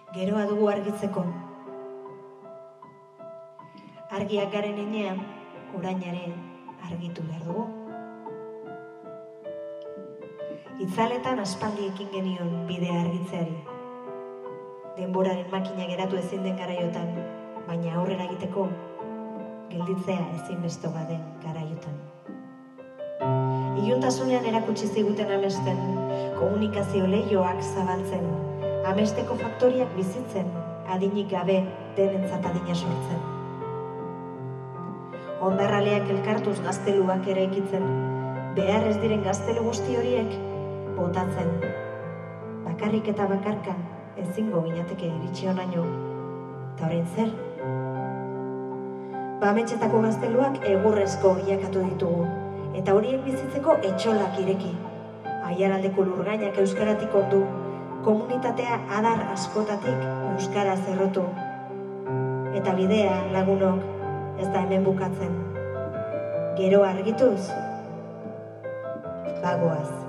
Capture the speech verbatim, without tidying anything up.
Geroa dugu argitzeko. Argiak garen enean, orainare argitu behar dugu. Itzaletan aspaldi ekin genion bidea argitzeari. Denboraren makina geratu ezin den garaiotan, baina aurrera egiteko, gelditzea ezinbestoa den garaiotan. Iluntasunean erakutsi ziguten amesten, komunikazio lehioak zabaltzen, amesteko faktoriak bizitzen, adinik gabe denentzat adina sortzen. Hondarraleak elkartuz gazteluak eraikitzen, behar ez diren gaztelu guzti horiek botatzen. Bakarrik eta bakarka ezingo ginateke iritsi honaino, eta orain zer? Bametxetako gazteluak egurrezko bilakatu ditugu, eta horiek bizitzeko etxolak ireki. Aiaraldeko lurgainak euskaratik ondu, komunitatea adar askotatik euskara zerrotu. Eta bidea, lagunok, ez da hemen bukatzen. Gero argituz, bagoaz.